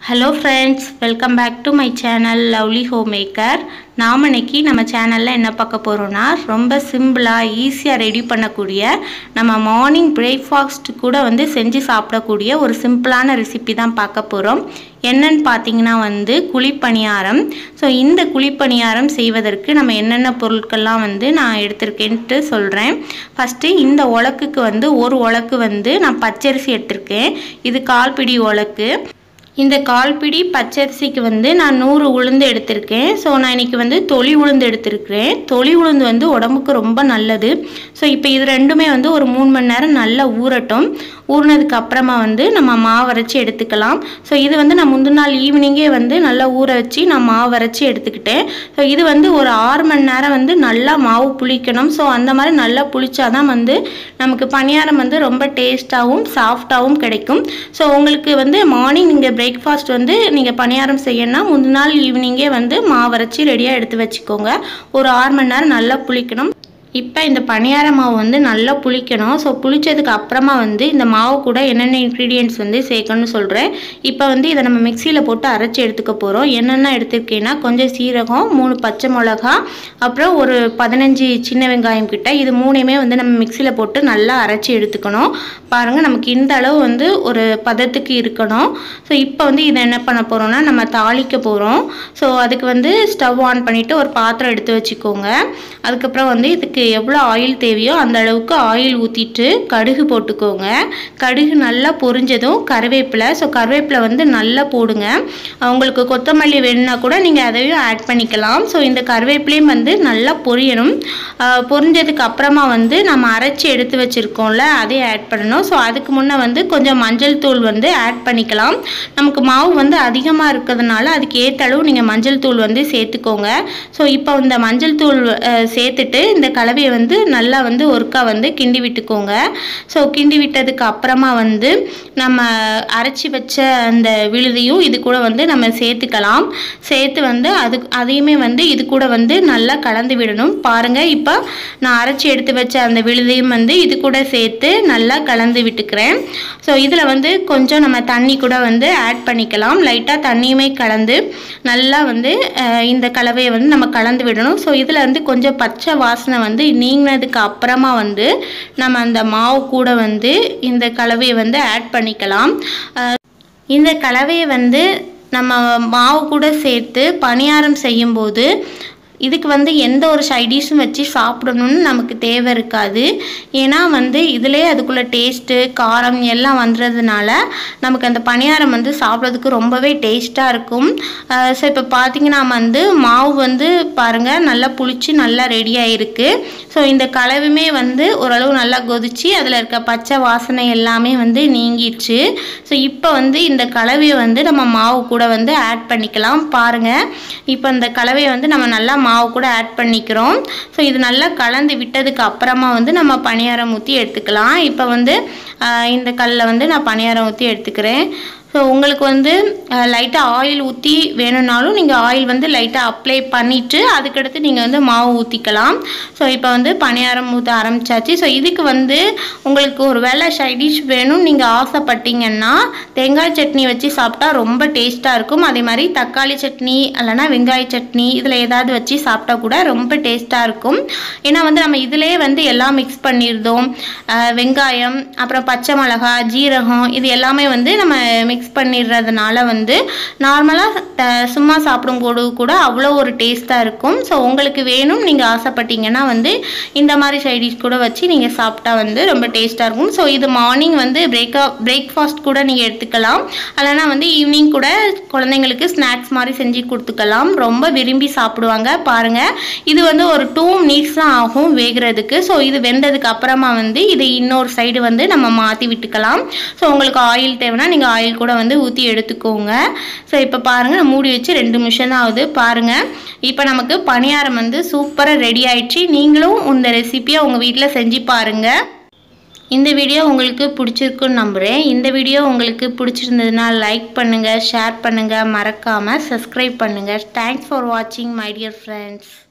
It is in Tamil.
Hello friends, welcome back to my channel Lovely Homemaker. நாம இன்னைக்கு நம்ம சேனல்ல என்ன பார்க்க போறோம்னா ரொம்ப சிம்பிளா ஈஸியா ரெடி பண்ணக்கூடிய நம்ம மார்னிங் பிரேக்ஃபாஸ்ட் கூட வந்து செஞ்சு சாப்பிடக்கூடிய ஒரு சிம்பிளான ரெசிபி தான் பார்க்க போறோம். என்னன்னு பாத்தீங்கன்னா வந்து குழிப்பணியாரம். சோ இந்த குழிப்பணியாரம் செய்வதற்கு நம்ம என்னென்ன பொருட்கள்லாம் வந்து நான் எடுத்துர்க்கேன்னு சொல்றேன். ஃபர்ஸ்ட் இந்த உலக்குக்கு வந்து ஒரு உலக்கு வந்து நான் பச்சரிசி எடுத்துர்க்கேன். இது 1/4 பிடி உலக்கு. இந்த 1/4 பிடி பச்சரிசிக்கு வந்து நான் 100 உளுந்து எடுத்திருக்கேன். ஸோ நான் இன்னைக்கு வந்து தொளி உளுந்து எடுத்திருக்கிறேன். தொளி உளுந்து வந்து உடம்புக்கு ரொம்ப நல்லது. ஸோ இப்போ இது ரெண்டுமே வந்து ஒரு 3 மணி நேரம் நல்லா ஊறட்டும். ஊறினதுக்கு அப்புறமா வந்து நம்ம மாவு அரைச்சி எடுத்துக்கலாம். ஸோ இது வந்து நான் முந்தின நாள் ஈவினிங்கே வந்து நல்லா ஊற வச்சு நான் மாவு அரைச்சி எடுத்துக்கிட்டேன். ஸோ இது வந்து ஒரு 6 மணி நேரம் வந்து நல்லா மாவு புளிக்கணும். ஸோ அந்த மாதிரி நல்லா புளிச்சாதான் வந்து நமக்கு பணியாரம் வந்து ரொம்ப டேஸ்ட்டாகவும் சாஃப்டாகவும் கிடைக்கும். ஸோ உங்களுக்கு வந்து மார்னிங் நீங்கள் பிரேக்ஃபாஸ்ட் வந்து நீங்கள் பணியாரம் செய்யணும்னா முந்தின நாள் ஈவினிங்கே வந்து மாவு அரைச்சி ரெடியாக எடுத்து வச்சுக்கோங்க. ஒரு 6 மணி நேரம் நல்லா புளிக்கணும். இப்போ இந்த பணியார மாவு வந்து நல்லா புளிக்கணும். ஸோ புளிச்சதுக்கு அப்புறமா வந்து இந்த மாவு கூட என்னென்ன இன்க்ரீடியன்ட்ஸ் வந்து சேர்க்கணும்னு சொல்கிறேன். இப்போ வந்து இதை நம்ம மிக்சியில் போட்டு அரைச்சி எடுத்துக்க போகிறோம். என்னென்ன எடுத்துருக்கேன்னா கொஞ்சம் சீரகம், 3 பச்சை மிளகா, அப்புறம் ஒரு 15 சின்ன வெங்காயம் கிட்ட. இது மூணையுமே வந்து நம்ம மிக்சியில் போட்டு நல்லா அரைச்சி எடுத்துக்கணும். பாருங்கள் நமக்கு இந்த அளவு வந்து ஒரு பதத்துக்கு இருக்கணும். ஸோ இப்போ வந்து இதை என்ன பண்ண போகிறோம்னா நம்ம தாளிக்க போகிறோம். ஸோ அதுக்கு வந்து ஸ்டவ் ஆன் பண்ணிவிட்டு ஒரு பாத்திரம் எடுத்து வச்சுக்கோங்க. அதுக்கப்புறம் வந்து இதுக்கு எவ்வளோ ஆயில் தேவையோ அந்த அளவுக்கு ஆயில் ஊற்றிட்டு கடுகு போட்டுக்கோங்க. கடுகு நல்லா பொரிஞ்சதும் கருவேப்பிலை. ஸோ கருவேப்பிலை வந்து நல்லா போடுங்க. உங்களுக்கு கொத்தமல்லி வேணும்னா கூட நீங்கள் அதையும் ஆட் பண்ணிக்கலாம். ஸோ இந்த கருவேப்பிலையும் வந்து நல்லா பொரியணும். பொரிஞ்சதுக்கு அப்புறமா வந்து நம்ம அரைச்சி எடுத்து வச்சுருக்கோம்ல அதையும் ஆட் பண்ணணும். ஸோ அதுக்கு முன்னே வந்து கொஞ்சம் மஞ்சள் தூள் வந்து ஆட் பண்ணிக்கலாம். நமக்கு மாவு வந்து அதிகமாக இருக்கிறதுனால அதுக்கு ஏற்ற அளவு நீங்கள் மஞ்சள் தூள் வந்து சேர்த்துக்கோங்க. ஸோ இப்போ இந்த மஞ்சள் தூள் சேர்த்துட்டு இந்த கலவையை வந்து நல்லா வந்து ஒருக்கா வந்து கிண்டி விட்டுக்கோங்க. ஸோ கிண்டி விட்டதுக்கு அப்புறமா வந்து நம்ம அரைச்சி வச்ச அந்த விழுதியும் இது கூட வந்து நம்ம சேர்த்துக்கலாம். சேர்த்து வந்து அதையுமே வந்து இது கூட வந்து நல்லா கலந்து விடணும். பாருங்கள் இப்போ நான் அரைச்சி எடுத்து வச்ச அந்த விழுதியும் வந்து இது கூட சேர்த்து நல்லா கலந்து விட்டுக்கிறேன். ஸோ இதில் வந்து கொஞ்சம் நம்ம தண்ணி கூட வந்து ஆட் பண்ணிக்கலாம். லைட்டாக தண்ணியுமே கலந்து நல்லா வந்து இந்த கலவையை வந்து நம்ம கலந்து விடணும். ஸோ இதில் வந்து கொஞ்சம் பச்சை வாசனை வந்து நீங்கினதுக்கு அப்புறமா வந்து நம்ம அந்த மாவு கூட வந்து இந்த கலவையை வந்து ஆட் பண்ணிக்கலாம். இந்த கலவையை வந்து நம்ம மாவு கூட சேர்த்து பணியாரம் செய்யும்போது இதுக்கு வந்து எந்த ஒரு சைடிஷும் வச்சு சாப்பிடணும்னு நமக்கு தேவை இருக்காது. ஏன்னா வந்து இதிலே அதுக்குள்ளே டேஸ்ட்டு காரம் எல்லாம் வந்துடுறதுனால நமக்கு அந்த பணியாரம் வந்து சாப்பிட்றதுக்கு ரொம்பவே டேஸ்ட்டாக இருக்கும். ஸோ இப்போ பார்த்திங்கன்னா வந்து மாவு வந்து பாருங்கள் நல்லா புளிச்சு நல்லா ரெடியாக இருக்குது. ஸோ இந்த கலவையுமே வந்து ஓரளவு நல்லா கொதிச்சு அதில் இருக்க பச்சை வாசனை எல்லாமே வந்து நீங்கிடுச்சு. ஸோ இப்போ வந்து இந்த கலவையை வந்து நம்ம மாவு கூட வந்து ஆட் பண்ணிக்கலாம். பாருங்கள் இப்போ இந்த கலவையை வந்து நம்ம நல்லா மாவு கூட ஆட் பண்ணிக்கிறோம். ஸோ இது நல்லா கலந்து விட்டதுக்கு அப்புறமா வந்து நம்ம பணியாரம் ஊற்றி எடுத்துக்கலாம். இப்போ வந்து இந்த கல்லில் வந்து நான் பணியாரம் ஊற்றி எடுத்துக்கிறேன். ஸோ உங்களுக்கு வந்து லைட்டாக ஆயில் ஊற்றி வேணும்னாலும் நீங்கள் ஆயில் வந்து லைட்டாக அப்ளை பண்ணிவிட்டு அதுக்கடுத்து நீங்கள் வந்து மாவு ஊற்றிக்கலாம். ஸோ இப்போ வந்து பணியாரம் ஊற்ற ஆரம்பித்தாச்சு. ஸோ இதுக்கு வந்து உங்களுக்கு ஒரு வேளை சைடிஷ் வேணும் நீங்கள் ஆசைப்பட்டீங்கன்னா தேங்காய் சட்னி வச்சு சாப்பிட்டா ரொம்ப டேஸ்ட்டாக இருக்கும். அதே மாதிரி தக்காளி சட்னி இல்லைனா வெங்காய சட்னி இதில் ஏதாவது வச்சு சாப்பிட்டா கூட ரொம்ப டேஸ்ட்டாக இருக்கும். ஏன்னா வந்து நம்ம இதிலே வந்து எல்லாம் மிக்ஸ் பண்ணியிருந்தோம். வெங்காயம், அப்புறம் பச்சை மிளகா, ஜீரகம் இது எல்லாமே வந்து நம்ம மிக்ஸ் பண்ணிடுறதுனால வந்து நார்மலாக சும்மா சாப்பிடும்போது கூட அவ்வளோ ஒரு டேஸ்ட்டாக இருக்கும். ஸோ உங்களுக்கு வேணும் நீங்கள் ஆசைப்பட்டீங்கன்னா வந்து இந்த மாதிரி சைடிஷ் கூட வச்சு நீங்கள் சாப்பிட்டா வந்து ரொம்ப டேஸ்ட்டாக இருக்கும். ஸோ இது மார்னிங் வந்து பிரேக்ஃபாஸ்ட் கூட நீங்கள் எடுத்துக்கலாம். இல்லைனா வந்து ஈவினிங் கூட குழந்தைங்களுக்கு ஸ்நாக்ஸ் மாதிரி செஞ்சு கொடுத்துக்கலாம். ரொம்ப விரும்பி சாப்பிடுவாங்க. பாருங்கள் இது வந்து ஒரு 2 மினிட்ஸ் தான் ஆகும் வேகிறதுக்கு. ஸோ இது வெந்ததுக்கு அப்புறமா வந்து இதை இன்னொரு சைடு வந்து நம்ம மாற்றி விட்டுக்கலாம். ஸோ உங்களுக்கு ஆயில் தேவைன்னா நீங்கள் ஆயில் கூட வந்து ஊற்றி எடுத்துக்கோங்க. ஸோ இப்போ பாருங்கள் மூடி வச்சு 2 நிமிஷம் தான் ஆகுது. பாருங்கள் இப்போ நமக்கு பணியாரம் வந்து சூப்பராக ரெடி ஆயிடுச்சு. நீங்களும் இந்த ரெசிபியை உங்கள் வீட்டில் செஞ்சு பாருங்கள். இந்த வீடியோ உங்களுக்கு பிடிச்சிருக்குன்னு நம்புகிறேன். இந்த வீடியோ உங்களுக்கு பிடிச்சிருந்ததுன்னா லைக் பண்ணுங்கள், ஷேர் பண்ணுங்கள், மறக்காமல் சப்ஸ்கிரைப் பண்ணுங்கள். தேங்க்ஸ் ஃபார் வாட்சிங் மை டியர் ஃப்ரெண்ட்ஸ்.